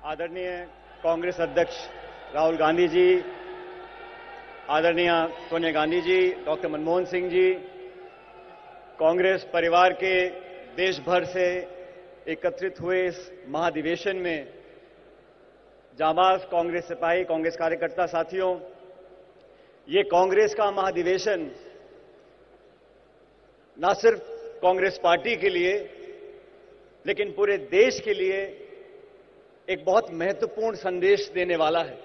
आदरणीय कांग्रेस अध्यक्ष राहुल गांधी जी, आदरणीय सोनिया गांधी जी, डॉक्टर मनमोहन सिंह जी, कांग्रेस परिवार के देश भर से एकत्रित हुए इस महाधिवेशन में जाबाज कांग्रेस सिपाही, कांग्रेस कार्यकर्ता साथियों, ये कांग्रेस का महाधिवेशन न सिर्फ कांग्रेस पार्टी के लिए लेकिन पूरे देश के लिए एक बहुत महत्वपूर्ण संदेश देने वाला है।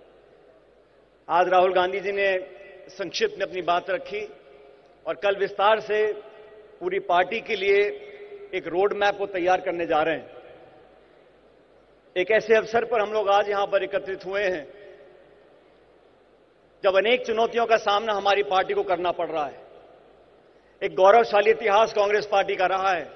आज राहुल गांधी जी ने संक्षिप्त में अपनी बात रखी और कल विस्तार से पूरी पार्टी के लिए एक रोड मैप को तैयार करने जा रहे हैं। एक ऐसे अवसर पर हम लोग आज यहां पर एकत्रित हुए हैं जब अनेक चुनौतियों का सामना हमारी पार्टी को करना पड़ रहा है। एक गौरवशाली इतिहास कांग्रेस पार्टी का रहा है।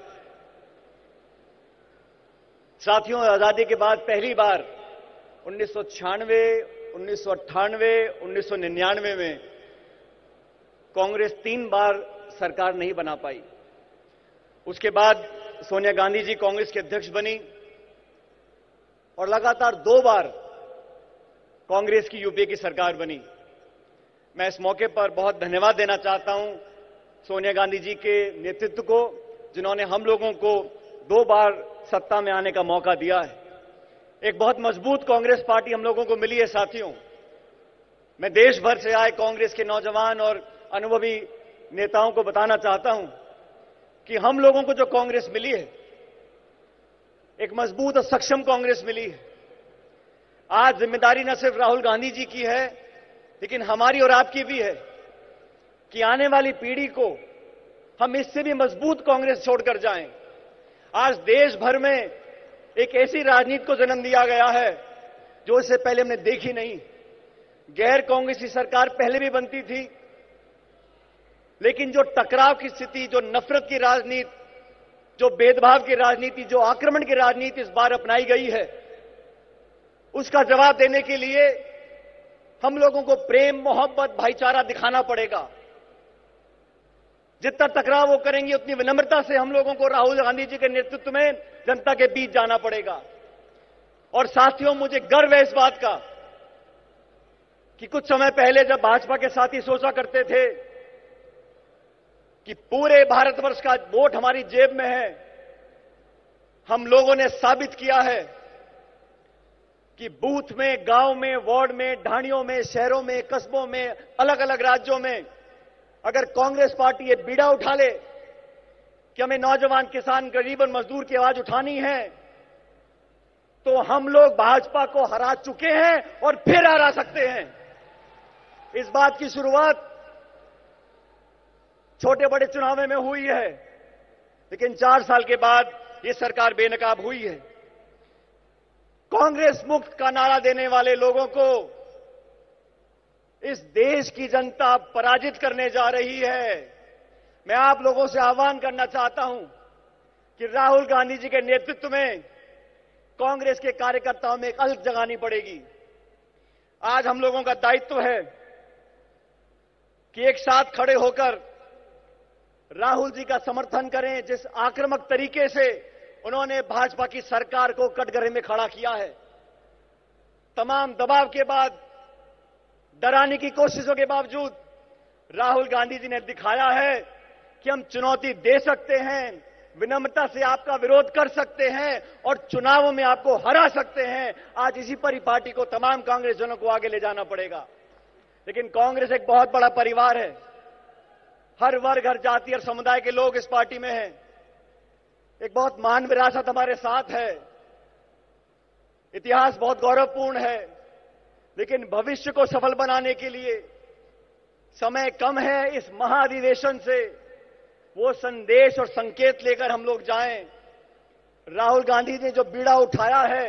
साथियों, आजादी के बाद पहली बार 1996, 1998, 1999 में कांग्रेस 3 बार सरकार नहीं बना पाई। उसके बाद सोनिया गांधी जी कांग्रेस के अध्यक्ष बनी और लगातार 2 बार कांग्रेस की यूपीए की सरकार बनी। मैं इस मौके पर बहुत धन्यवाद देना चाहता हूं सोनिया गांधी जी के नेतृत्व को, जिन्होंने हम लोगों को 2 बार सत्ता में आने का मौका दिया है। एक बहुत मजबूत कांग्रेस पार्टी हम लोगों को मिली है। साथियों, मैं देश भर से आए कांग्रेस के नौजवान और अनुभवी नेताओं को बताना चाहता हूं कि हम लोगों को जो कांग्रेस मिली है, एक मजबूत और सक्षम कांग्रेस मिली है। आज जिम्मेदारी न सिर्फ राहुल गांधी जी की है लेकिन हमारी और आपकी भी है कि आने वाली पीढ़ी को हम इससे भी मजबूत कांग्रेस छोड़कर जाएं। आज देश भर में एक ऐसी राजनीति को जन्म दिया गया है जो इससे पहले हमने देखी नहीं। गैर कांग्रेसी सरकार पहले भी बनती थी लेकिन जो टकराव की स्थिति, जो नफरत की राजनीति, जो भेदभाव की राजनीति, जो आक्रमण की राजनीति इस बार अपनाई गई है, उसका जवाब देने के लिए हम लोगों को प्रेम, मोहब्बत, भाईचारा दिखाना पड़ेगा। जितना टकराव वो करेंगे उतनी विनम्रता से हम लोगों को राहुल गांधी जी के नेतृत्व में जनता के बीच जाना पड़ेगा। और साथियों, मुझे गर्व है इस बात का कि कुछ समय पहले जब भाजपा के साथी सोचा करते थे कि पूरे भारतवर्ष का वोट हमारी जेब में है, हम लोगों ने साबित किया है कि बूथ में, गांव में, वार्ड में, ढाणियों में, शहरों में, कस्बों में, अलग अलग राज्यों में अगर कांग्रेस पार्टी ये बीड़ा उठा ले कि हमें नौजवान, किसान, गरीब और मजदूर की आवाज उठानी है, तो हम लोग भाजपा को हरा चुके हैं और फिर हरा सकते हैं। इस बात की शुरुआत छोटे बड़े चुनावों में हुई है लेकिन 4 साल के बाद ये सरकार बेनकाब हुई है। कांग्रेस मुक्त का नारा देने वाले लोगों को इस देश की जनता पराजित करने जा रही है। मैं आप लोगों से आह्वान करना चाहता हूं कि राहुल गांधी जी के नेतृत्व में कांग्रेस के कार्यकर्ताओं में एक अलग जगानी पड़ेगी। आज हम लोगों का दायित्व है कि एक साथ खड़े होकर राहुल जी का समर्थन करें। जिस आक्रामक तरीके से उन्होंने भाजपा की सरकार को कटघरे में खड़ा किया है, तमाम दबाव के बाद, डराने की कोशिशों के बावजूद राहुल गांधी जी ने दिखाया है कि हम चुनौती दे सकते हैं, विनम्रता से आपका विरोध कर सकते हैं और चुनावों में आपको हरा सकते हैं। आज इसी पर ही पार्टी को, तमाम कांग्रेस जनों को आगे ले जाना पड़ेगा। लेकिन कांग्रेस एक बहुत बड़ा परिवार है। हर वर्ग, हर जाति और समुदाय के लोग इस पार्टी में हैं। एक बहुत महान विरासत हमारे साथ है। इतिहास बहुत गौरवपूर्ण है लेकिन भविष्य को सफल बनाने के लिए समय कम है। इस महाधिवेशन से वो संदेश और संकेत लेकर हम लोग जाएं। राहुल गांधी ने जो बीड़ा उठाया है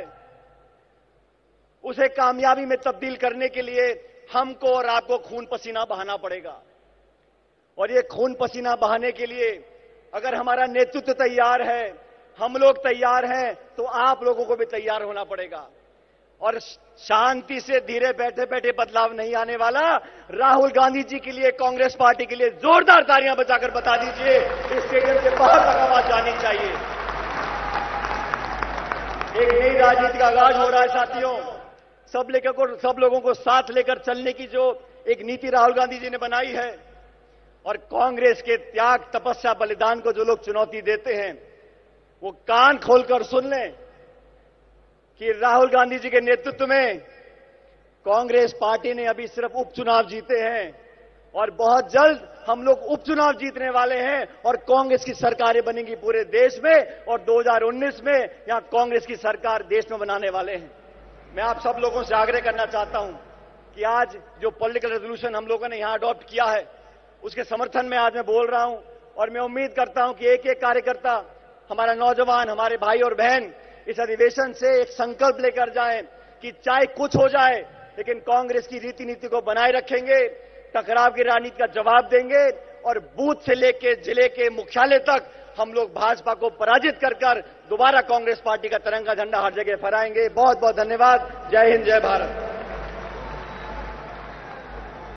उसे कामयाबी में तब्दील करने के लिए हमको और आपको खून पसीना बहाना पड़ेगा। और ये खून पसीना बहाने के लिए अगर हमारा नेतृत्व तैयार है, हम लोग तैयार हैं, तो आप लोगों को भी तैयार होना पड़ेगा। और शांति से धीरे बैठे बैठे बदलाव नहीं आने वाला। राहुल गांधी जी के लिए, कांग्रेस पार्टी के लिए जोरदार तालियां बजाकर बता दीजिए इस स्टेडियम से बाहर तक आवाज जानी चाहिए। एक नई राजनीति का आगाज हो रहा है साथियों। सब लोगों को साथ लेकर चलने की जो एक नीति राहुल गांधी जी ने बनाई है और कांग्रेस के त्याग, तपस्या, बलिदान को जो लोग चुनौती देते हैं वो कान खोलकर सुन लें कि राहुल गांधी जी के नेतृत्व में कांग्रेस पार्टी ने अभी सिर्फ उपचुनाव जीते हैं और बहुत जल्द हम लोग उपचुनाव जीतने वाले हैं और कांग्रेस की सरकारें बनेंगी पूरे देश में और 2019 में यहां कांग्रेस की सरकार देश में बनाने वाले हैं। मैं आप सब लोगों से आग्रह करना चाहता हूं कि आज जो पॉलिटिकल रेजोल्यूशन हम लोगों ने यहां अडॉप्ट किया है उसके समर्थन में आज मैं बोल रहा हूं और मैं उम्मीद करता हूं कि एक एक कार्यकर्ता, हमारा नौजवान, हमारे भाई और बहन इस अधिवेशन से एक संकल्प लेकर जाएं कि चाहे कुछ हो जाए लेकिन कांग्रेस की रीति नीति को बनाए रखेंगे, टकराव की राजनीति का जवाब देंगे और बूथ से लेकर जिले के मुख्यालय तक हम लोग भाजपा को पराजित कर दोबारा कांग्रेस पार्टी का तिरंगा झंडा हर जगह फहराएंगे। बहुत बहुत धन्यवाद। जय हिंद, जय भारत।